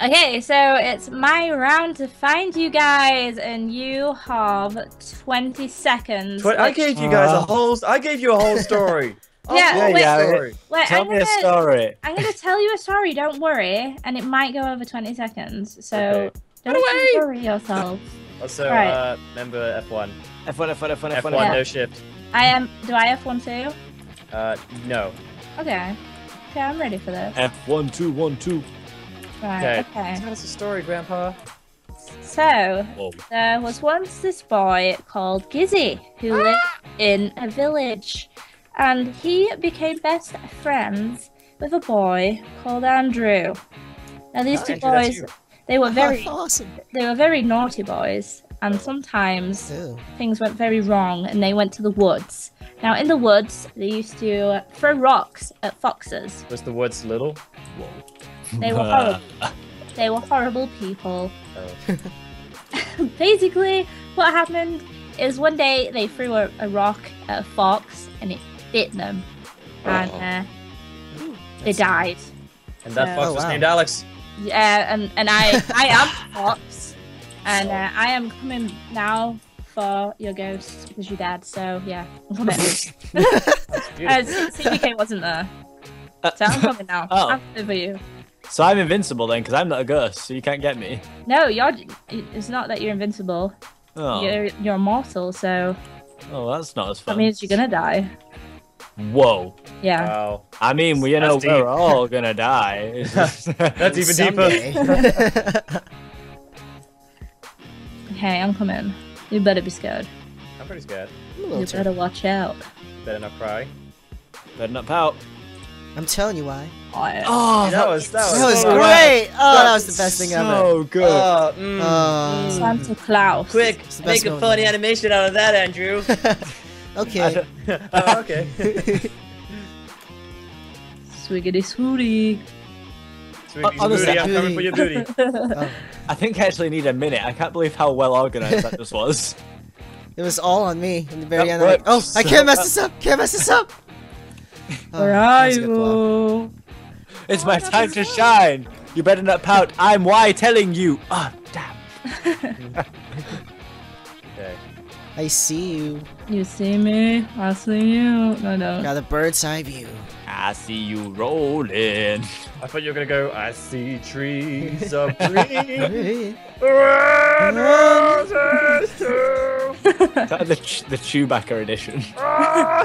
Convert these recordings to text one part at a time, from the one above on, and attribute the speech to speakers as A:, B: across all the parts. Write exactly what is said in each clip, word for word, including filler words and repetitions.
A: Okay, so it's my round to find you guys, and you have twenty seconds.
B: Tw I gave you guys a whole. I gave you a whole story.
A: Yeah,
B: yeah,
A: wait,
B: yeah.
A: Story. Wait,
C: Tell
A: I'm
C: me
A: gonna,
C: a story.
A: I'm gonna tell you a story. Don't worry, and it might go over twenty seconds. So
B: Okay.
A: don't worry yourself.
B: Also,
A: Right.
B: uh, remember F one.
C: F one, F one, F one, F one.
B: F one,
A: Yeah.
B: no shift.
A: I am. Do I have one too?
B: Uh, no.
A: Okay. Okay, I'm ready for this.
C: F one, two, one, two.
A: Right.
B: Okay.
A: Okay.
B: Tell us a story, Grandpa.
A: So
C: Whoa.
A: there was once this boy called Gizzy who lived in a village, and he became best friends with a boy called Andrew. Now these
B: Oh,
A: two
B: Andrew, that's
A: boys,
B: you.
A: they were very,
D: awesome.
A: they were very naughty boys, and sometimes
D: Ew.
A: things went very wrong, and they went to the woods. Now in the woods, they used to throw rocks at foxes.
B: Was the woods little?
A: They were horrible. They were horrible people.
B: Oh.
A: Basically, what happened is one day they threw a, a rock at a fox and it bit them, and uh, they died.
B: And that
A: So-
B: fox
D: Oh,
B: was
D: wow.
B: named Alex.
A: Yeah, and and I I am the fox, and uh, I am coming now for your ghost because you're dead. So yeah, I'm coming. uh, C B K wasn't there, so I'm coming now.
C: Oh.
A: I'm coming for you.
C: So I'm invincible then, because I'm not a ghost, so you can't get me.
A: No, you're. It's not that you're invincible.
C: Oh,
A: You're you're immortal, so
C: oh that's not as
A: that
C: fun.
A: means you're gonna die.
C: Whoa.
A: Yeah.
B: Wow.
C: I mean, we, you know,
B: That's
C: we're
B: deep.
C: all gonna die. It's just-
B: That's even deeper.
D: Someday.
A: Hey, I'm coming. You better be scared.
B: I'm pretty scared.
D: I'm a little
A: You
D: too-
A: better watch out.
B: Better not cry.
C: Better not pout.
D: I'm telling you why.
A: I,
C: Oh,
B: that was that was,
D: That was
B: so
D: great! Oh, that was
C: that's
D: the best thing ever.
C: So good.
B: Oh, mm,
D: Uh,
A: Santa Claus.
B: quick,
D: It's the
B: make
D: best
B: a
D: moment
B: funny
D: ever.
B: animation out of that, Andrew.
D: Okay.
B: Oh, okay.
A: Swiggity swooty.
B: Sweetie,
C: honestly,
B: booty, I'm
D: booty.
B: coming for your booty.
D: Oh,
C: I think I actually need a minute. I can't believe how well organized that just was.
D: it was all on me in the very
C: That
D: end. I'm like, oh,
C: works
D: I can't mess this up! Can't mess this up! Oh,
A: Where
D: that
A: are
D: was a good plan.
A: you?
C: It's my time to shine. You better not pout. I'm why telling you. Ah, damn.
B: Okay.
D: I see you.
A: You see me? I see you. No, no.
D: Got a bird's eye view.
C: I see you rolling.
B: I thought you were gonna go. I see trees of green,
D: Oh,
B: red roses too.
C: That's the ch- the Chewbacca edition.
B: Ah!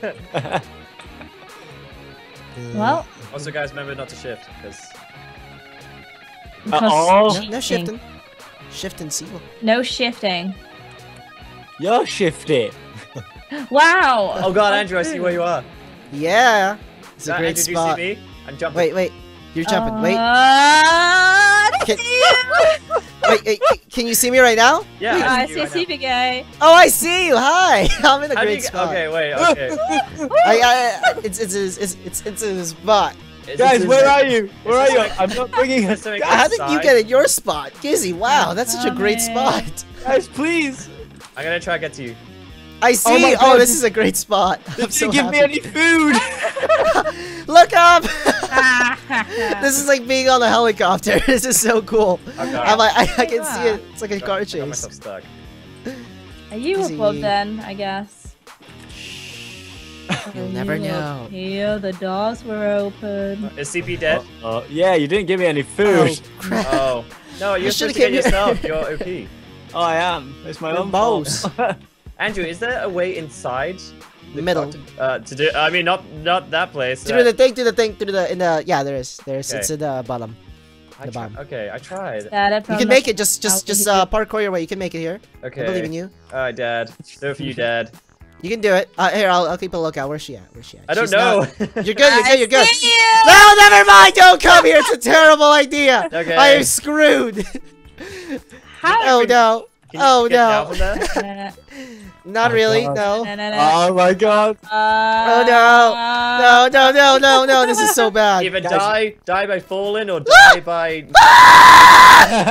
A: Well,
B: Also, guys, remember not to shift, because
A: because
C: Uh-oh.
D: No,
A: cheating.
D: no shifting. Shift and seal.
A: No shifting.
C: You're shifty.
A: Wow.
B: oh god, Andrew, I see where you are.
D: Yeah. It's a
B: Uh,
D: great
B: Andrew,
D: spot.
B: do you see me? I'm jumping.
D: Wait, wait. You're jumping. Wait.
A: Uh, I
D: Can-
A: see you.
D: Wait, wait, c- can you see me right now?
B: Yeah,
A: I
B: I see
A: see
B: you right now.
A: C B K.
D: Oh, I see you. Hi. I'm in a
B: How do
D: great
B: you get-
D: spot.
B: Okay, wait, okay.
D: I, I, I, it's, it's, it's, it's, it's, it's a spot.
B: Is
C: Guys,
B: this-
C: where are you? Where are
B: this
C: you?
B: like-
C: I'm not bringing
B: is
C: us.
B: this like
D: How did you
B: outside?
D: get in your spot? Gizzy, wow, that's such a great
A: Coming.
D: spot.
C: Guys, please.
B: I'm gonna try to get to you.
D: I see.
C: my
D: Oh,
C: God.
D: this is a great spot. I'm
C: Did
D: so
C: you give me
D: happy.
C: any food?
D: Look up. This is like being on a helicopter. This is so cool.
B: I've got,
D: I'm like, I, I can
A: Yeah.
D: see it. It's like a
B: got-
D: car
B: I got
D: chase.
B: myself stuck.
A: Are you
D: Easy.
A: above then, I guess?
D: You'll
A: Are
D: never
A: you up
D: know.
A: Here, the doors were open.
B: Is C P dead?
C: Uh, yeah, you didn't give me any
D: Oh,
C: food.
D: crap.
B: Oh. No,
D: You
B: you're
D: should've
B: supposed to get
D: came here.
B: yourself. You're O P.
C: Oh, I am. It's my
D: You're
C: own fault.
D: boss.
B: Andrew, is there a way inside the
D: Middle.
B: car To, uh, to do. I mean, not not that place.
D: Do the thing, do the thing, do the, in the, yeah, there is. There's,
B: Okay.
D: it's in the bottom.
B: I
D: the
B: tri-
D: bottom.
B: okay, I tried.
A: Dad,
D: You can make it, just, just,
A: How
D: just,
A: did you
D: uh, parkour your way. You can make it here.
B: Okay.
D: I believe in you.
B: Alright, Dad. Do it for you, Dad.
D: You can do it. Uh, here, I'll, I'll keep a lookout. Where's she at? Where's she at?
B: I don't
D: She's
B: know.
D: not- You're good, you're good, you're good.
A: I see you!
D: No, never mind. Don't come here. It's a terrible idea.
B: Okay.
D: I am screwed.
A: How?
D: Oh no.
B: Can you
D: Oh
B: get down
D: no.
B: from there?
A: No, no,
D: Not
C: Oh,
D: really.
C: God.
D: No.
A: no, no, no.
C: Oh my god.
A: Uh,
D: No, no, no, no, no. This is so bad.
B: Either
C: Guys-
B: die, die by falling, or die by.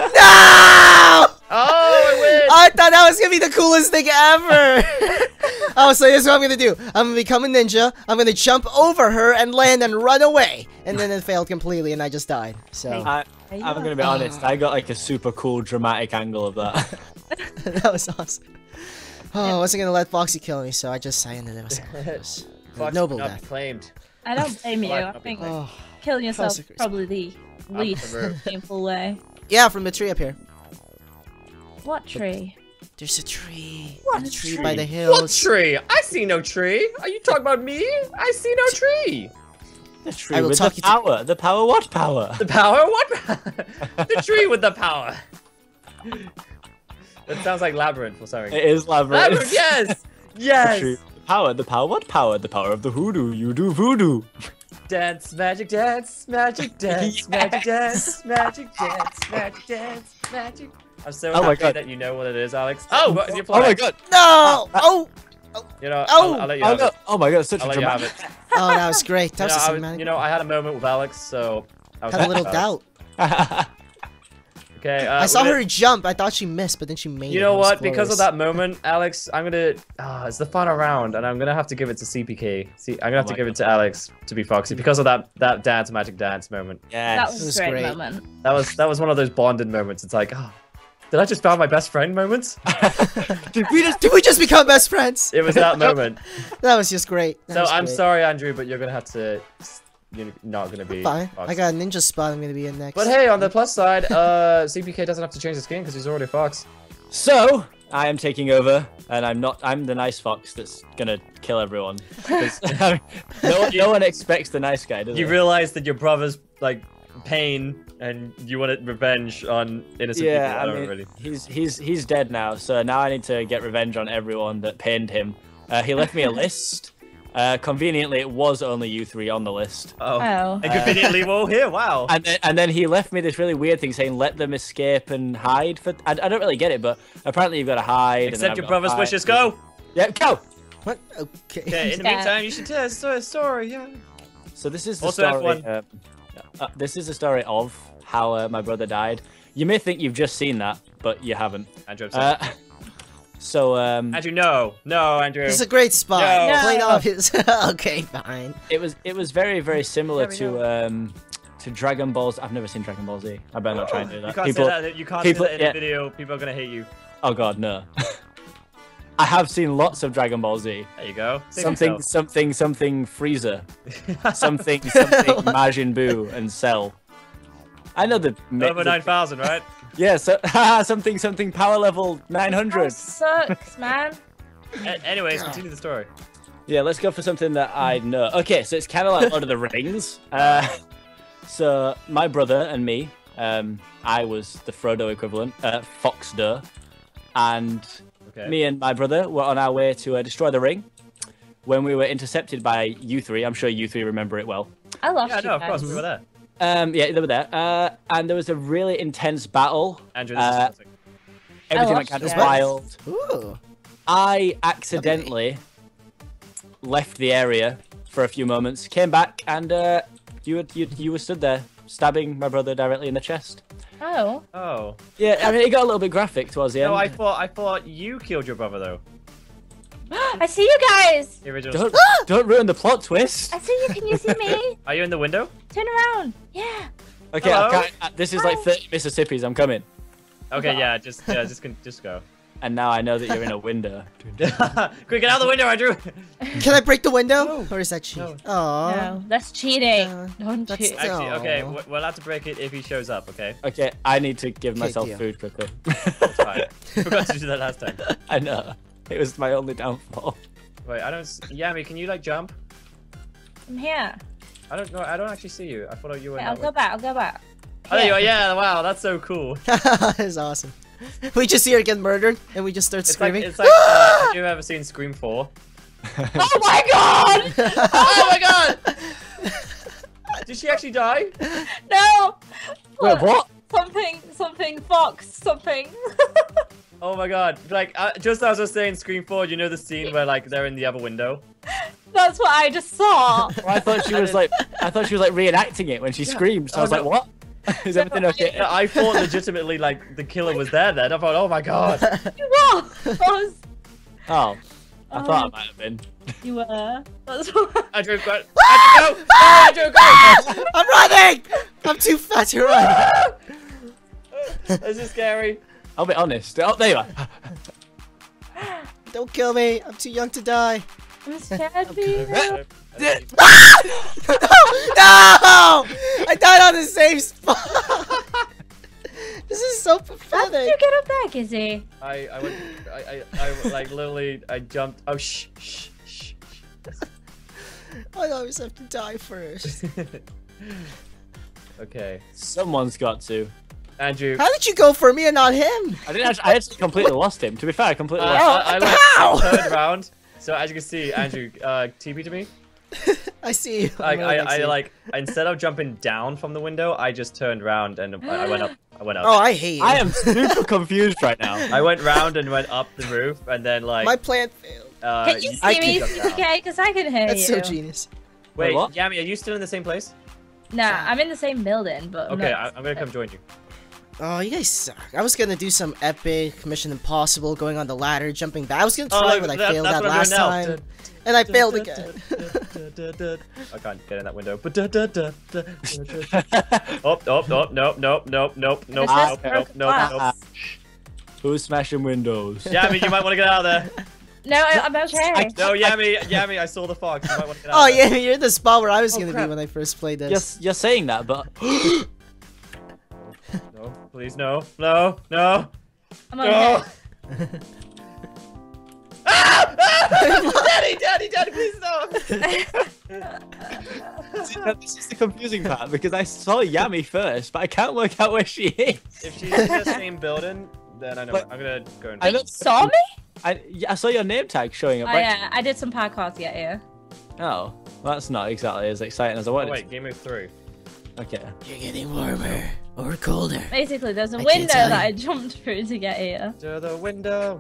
D: No!
B: Oh, I win!
D: I thought that was gonna be the coolest thing ever. Oh, so here's what I'm gonna do. I'm gonna become a ninja. I'm gonna jump over her and land and run away. And then it failed completely, and I just died. So
C: I, I'm gonna be honest. I got like a super cool dramatic angle of that.
D: that was awesome. Oh, I wasn't gonna let Foxy kill me, so I just I ended it with
B: Fox
D: noble
B: not
D: death.
B: claimed.
A: I don't blame you.
B: Well,
A: I
B: I'd
A: think
D: Oh,
A: killing yourself is
D: Consecration.
A: probably the least painful way.
D: yeah, from the tree up here.
A: What tree?
D: There's a tree.
A: What
D: a tree
A: tree?
D: by the
B: What
D: hills.
B: tree? I see no tree. Are you talking about me? I see no tree.
C: The tree
D: I will
C: with
D: talk
C: the
D: you to-
C: power. The power. What power?
B: The power? What? The tree with the power. That sounds like Labyrinth or something.
C: It is labyrinth.
B: Labyrinth, yes!
C: The
B: Yes!
C: tree. The power. The power. What power? The power of the hoodoo. You do voodoo.
B: Dance, magic dance, magic dance, magic dance, magic dance, magic dance, magic. I'm so
C: Oh my
B: happy
C: God.
B: that you know what it is, Alex. Oh, what, you're
C: Oh my
B: playing.
C: god.
D: No! Oh!
B: You know,
D: Oh!
B: I'll, I'll let you
C: Oh,
B: have
C: no.
B: it.
C: oh my god, such
B: I'll
C: a
B: let you have
C: dramatic.
B: it.
D: Oh, that was great. That
B: You
D: was
B: know,
D: a
B: I was,
D: cinematic.
B: you know, I had a moment with Alex, so I was
D: Had a little
B: happy
D: doubt.
B: about it. Okay, uh,
D: I saw
B: we're gonna-
D: her jump. I thought she missed, but then she made it.
B: You know
D: It was
B: what? Because of
D: glorious.
B: that moment, Alex, I'm gonna. Ah, it's the final round, and I'm gonna have to give it to C P K. See, I'm gonna have
C: Oh
B: to
C: my
B: give it to Alex to be Foxy because of that that dance, magic dance moment.
C: Yes.
A: That was
D: It was
A: a great,
D: great.
A: moment.
B: That was that was one of those bonded moments. It's like, oh, did I just found my best friend moments?
C: Did we just
D: Did we just become best friends?
B: It was that moment.
D: That was just great. That
B: So
D: was
B: I'm
D: great.
B: sorry, Andrew, but you're gonna have to. You're not gonna be.
D: Fine.
B: Foxy.
D: I got a ninja spot. I'm gonna be in next.
B: But hey, on the plus side, uh, C P K doesn't have to change the skin because he's already a fox.
C: So, I am taking over, and I'm not. I'm the nice fox that's gonna kill everyone. 'Cause, no, one- no one expects the nice guy, does
B: You
C: it?
B: realize that your brother's like pain, and you wanted revenge on innocent
C: Yeah,
B: people.
C: I
B: don't
C: mean,
B: really.
C: he's he's he's dead now. So now I need to get revenge on everyone that pained him. Uh, he left me a list. Uh, conveniently, it was only you three on the list.
B: Oh.
A: Oh.
B: And conveniently, we're all here. Wow.
C: And then, and then he left me this really weird thing saying, "Let them escape and hide." For I, I don't really get it, but apparently you've got to hide. and then
B: Accept
C: I've
B: your
C: got to
B: brother's
C: hide.
B: wishes. Go.
C: Yeah, go.
D: What? Okay.
B: Okay. In the
A: Yeah.
B: meantime, you should tell us a story. Yeah.
C: So this is the
B: Also F
C: story.
B: one.
C: Uh, uh, this is the story of how uh, my brother died. You may think you've just seen that, but you haven't.
B: Andrew. I'm sorry.
C: Uh, so um,
B: Andrew, no, no, Andrew.
D: This is a great spot.
B: No.
D: Plain
A: No.
D: obvious. Okay, fine.
C: it was it was very very similar
B: Yeah, we
C: to um, to Dragon Balls. I've never seen Dragon Ball Z. I better not try and do that.
B: You can't
C: People,
B: say that. You can't
C: people-
B: say that in
C: yeah.
B: the video. People are gonna hate you.
C: oh god, no. I have seen lots of Dragon Ball Z.
B: There you go. Save
C: Something,
B: yourself.
C: something, something Frieza. Something, something Majin Buu and Cell. I know the
B: Over nine thousand, right?
C: Yeah, so something, something power level nine
A: That
C: hundred.
A: sucks, man.
B: A- anyways, continue the story.
C: Yeah, let's go for something that I know. Okay, so it's kind of like Lord of the Rings. Uh, so my brother and me, um, I was the Frodo equivalent, uh, Fox Duh, and
B: Okay.
C: me and my brother were on our way to uh, destroy the ring when we were intercepted by you three. I'm sure you three remember it well.
A: I lost
B: Yeah,
A: you
B: no, of
A: guys.
B: course we were there.
C: Um, yeah, they were there, uh, and there was a really intense battle.
B: Andrew, this
C: Uh,
B: is something.
C: Everything
A: lost
C: went kind
A: you
C: of
A: guys.
C: wild.
D: Ooh.
C: I accidentally left the area for a few moments, came back, and uh, you, were, you you were stood there stabbing my brother directly in the chest.
A: Oh.
B: Oh.
C: Yeah, I mean it got a little bit graphic towards the end.
B: No, I thought I thought you killed your brother though.
A: I see you guys.
B: The original.
C: Don't don't ruin the plot twist.
A: I see you. Can you see me?
B: Are you in the window?
A: Turn around. Yeah.
C: Okay,
B: Hello?
C: I can't, uh, this is like thirty Mississippi's. I'm coming,
B: Okay, yeah, just yeah, just con- just go.
C: and now I know that you're in a window.
B: Quick, get out the window, Andrew.
D: Can I break the window? Or is that cheat?
B: No.
D: Aw.
A: No, that's cheating.
D: Uh,
A: Don't
D: that's-
A: cheat.
B: Actually, okay,
D: Aw.
B: we're we're allowed to break it if he shows up. Okay,
C: Okay, I need to give myself
D: deal.
C: food quickly.
B: that's fine. Forgot to do that last time.
C: I know. It was my only downfall.
B: Wait, I don't. s- Yami, can you like jump?
A: I'm here.
B: I don't know. I don't actually see you. I thought you were.
A: Okay,
B: in
A: I'll
B: that
A: go
B: way.
A: back. I'll go back.
B: Oh, there you are.
A: Here.
B: Yeah, wow, that's so cool.
D: That is awesome. We just see her get murdered, and we just start
B: It's
D: screaming.
B: like it's like. Uh, have you ever seen Scream four?
A: Oh my god!
B: Oh my god! Did she actually die?
A: No!
C: Wait, what?
A: Something, something, fox, something.
B: Oh my god! Like uh, just as I was saying, Scream four. You know the scene where like they're in the other window.
A: That's what I just saw.
C: Well, I thought she was like, I thought she was like reenacting it when she screamed. So I
B: Oh,
C: was like,
B: no.
C: what? Is everything okay?
B: Yeah, I thought legitimately like the killer was there. Then I thought, oh my god.
A: It was. It was.
C: Oh, I
A: Oh,
C: thought I might have been.
A: you were. That's what.
B: Andrew, go! Andrew, go! Andrew, go!
D: I'm running! I'm too fat to run.
B: This is scary.
C: I'll be honest. Oh, there you are.
D: Don't kill me. I'm too young to die.
A: I'm scared for you.
D: No! I died on the same spot. This is so
A: How did
D: pathetic.
A: you get up there, Gizzy?
B: I, I went, I, I, I, like, literally, I jumped. Oh, shh, shh, shh.
D: I always have to die first.
B: Okay,
C: Someone's got to.
B: Andrew.
D: How did you go for me and not him?
C: I didn't. Actually, I actually completely lost him. To be fair, I completely
B: Uh,
C: lost.
B: I, I,
D: How?
B: like, turned around. So as you can see, Andrew, uh, T P to me.
D: I see you.
B: Like,
D: I'm
B: I,
D: right next
B: I,
D: to you.
B: like, instead of jumping down from the window, I just turned around and I, I went up. I went up.
D: Oh, I hate you.
C: I am super confused right now.
B: I went round and went up the roof, and then like.
D: My plan failed.
B: uh,
A: Can you
B: you-
D: I
A: see
D: can
A: me,
B: jump down.
A: C K? Because I can hear
D: That's
A: you.
D: so genius.
B: Wait,
C: Wait, what?
B: Yami, are you still in the same place?
A: Nah, I'm in the same building, but. I'm
B: Okay,
A: not-
B: I, I'm gonna come join you.
D: Oh, you guys suck. I was gonna do some epic Mission Impossible, going on the ladder, jumping back. I was gonna
B: Oh,
D: try,
B: look,
D: but I
B: that-
D: failed
B: that's
D: that
B: what I'm
D: last
B: doing now.
D: time, and I failed again.
B: I can't get in that window. Oh, oh, oh, nope, nope, nope, nope, nope,
A: It's just
B: nope, nope,
A: broken
B: nope,
A: glass.
B: nope.
C: Who's smashing windows?
B: Yami, you might want to get out of there.
A: No, I, I'm okay.
B: No, Yami, Yami, I saw the fog. You might want to get out
D: Oh
B: of there.
D: yeah, you're the spot where I was
B: Oh,
D: gonna
B: crap.
D: be when I first played this.
C: You're, you're saying that, but
B: No, please, no, no, no.
A: I'm
B: No.
A: okay.
B: Ah! Ah! Daddy, daddy, daddy, please no.
C: See, that- this is the confusing part because I saw Yami first, but I can't work out where she is.
B: If she's in the same building, then I know.
C: But-
B: I'm gonna go and.
C: I know-
A: You saw me?
C: I, yeah, I saw your name tag showing up.
A: Oh
C: right-
A: yeah, I did some parkour to get here.
C: Oh, well, that's not exactly as exciting as I
B: Oh,
C: wanted.
B: wait, game move three.
C: Okay.
D: You're getting warmer or colder.
A: Basically, there's a
D: I can't
A: window
D: tell
A: that
D: you.
A: I jumped through to get here.
B: To the window.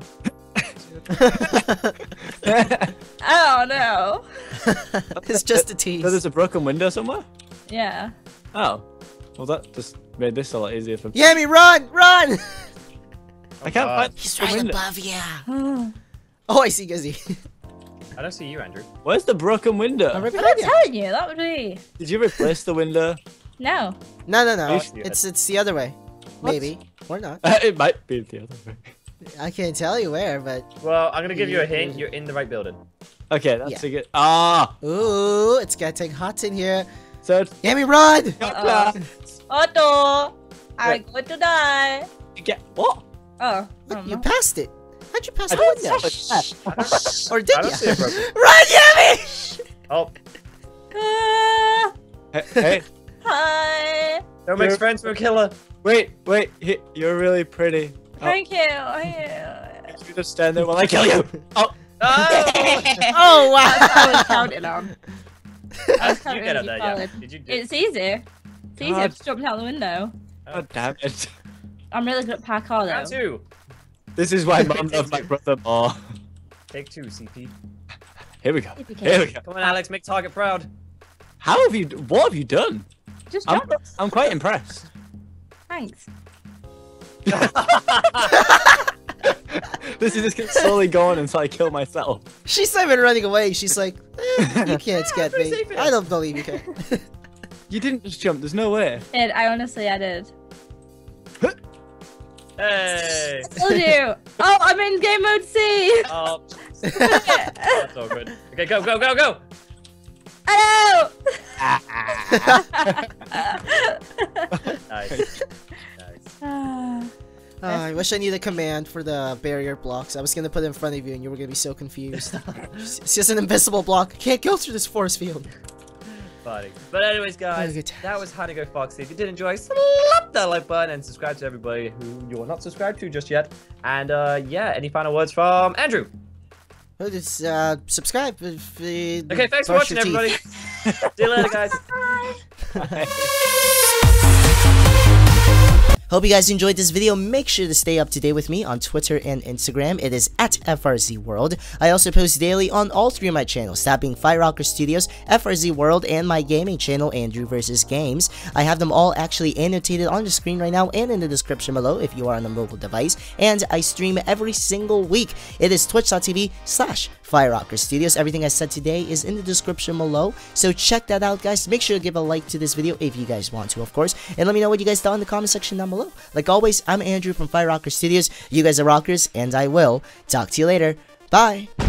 A: Oh no.
D: It's just a
C: So
D: tease.
C: there's a broken window somewhere?
A: Yeah.
C: Oh. Well, that just made this a lot easier for me.
D: Yami, run, run!
C: I can't
B: God.
C: find
D: He's
C: the
D: right
C: window.
D: above you.
A: I'm
D: Oh, I see Gizzy.
B: I don't see you, Andrew.
C: Where's the broken window?
D: I'm right
A: not
D: behind you.
A: telling you. That would be.
C: Did you replace the window?
A: No.
D: No, no, no.
B: Oh,
D: It's it's the other way. Maybe or not.
C: it might be the other way.
D: I can't tell you where, but
B: Well, I'm gonna give you a hint. You're in the right building.
C: Okay, that's
D: Yeah.
C: a good. Ah!
D: ooh, it's getting hot in here.
C: So,
D: Yami, run!
A: Uh, Otto, I'm going to die.
C: get what?
A: Oh. I
D: What,
A: don't
D: you
A: know.
D: passed it. How'd you pass
C: I
D: the
C: didn't
D: window?
C: touch that.
D: Or did
B: I don't see a
D: you?
B: broken.
D: Run, Yami!
B: Oh,
A: Ah,
C: Hey, hey,
A: hi.
B: don't make
C: You're-
B: friends with a killer.
C: wait, wait. he- You're really pretty. Oh,
A: Thank you. Thank you.
C: you just stand there while I kill you. Oh,
B: Oh!
D: Oh wow!
A: That's what I was counting on.
B: How
A: I
B: did
A: can't
B: you get up
A: really
B: there?
A: be
B: Yeah.
A: bothered.
B: Did you? Do...
A: It's easy. It's easy. I
C: God.
A: just jumped out the window.
C: God damn it.
A: I'm really good at parkour
B: Round
A: though.
B: two.
C: This is why mom loves my brother more.
B: Take two, C P.
C: Here we go.
A: If you
C: Here we
A: can.
C: go.
B: Come on, Alex. Make target proud.
C: How have you? What have you done?
A: Just
C: I'm,
A: jump. it.
C: I'm quite impressed.
A: Thanks.
C: This is just gonna slowly go on until I kill myself.
D: She's not even running away. She's like, eh, you can't get
B: pretty
D: me.
B: safe enough.
D: I don't believe you can.
C: You didn't just jump. There's no way.
A: Did I honestly I did.
B: Hey.
A: Told you. Oh, I'm in game mode C.
B: Oh, that's all good. Okay, go, go, go, go.
A: Hello.
B: Nice. Nice.
A: Ah.
D: Oh, I wish I knew the command for the barrier blocks. I was gonna put it in front of you and you were gonna be so confused. It's just an invisible block. I can't go through this force field.
B: Funny. But anyways,
D: Had a
B: guys,
D: good time.
B: that was How to Go Foxy. If you did enjoy, slap that like button and subscribe to everybody who you're not subscribed to just yet. And uh, yeah, any final words from Andrew?
D: Well, just uh, subscribe. If, uh,
B: Okay, thanks for
D: brush
B: watching,
D: your teeth.
B: everybody. See you later, guys.
D: Hope you guys enjoyed this video. Make sure to stay up to date with me on Twitter and Instagram. It is at F R Z World. I also post daily on all three of my channels, that being Firerocker Studios, F R Z World, and my gaming channel, Andrew versus. Games. I have them all actually annotated on the screen right now and in the description below if you are on a mobile device. And I stream every single week. It is twitch dot T V slash Firerocker Studios. Everything I said today is in the description below, so check that out, guys. Make sure to give a like to this video if you guys want to, of course, and let me know what you guys thought in the comment section down below. Like always, I'm Andrew from Firerocker Studios. You guys are rockers, and I will talk to you later. Bye!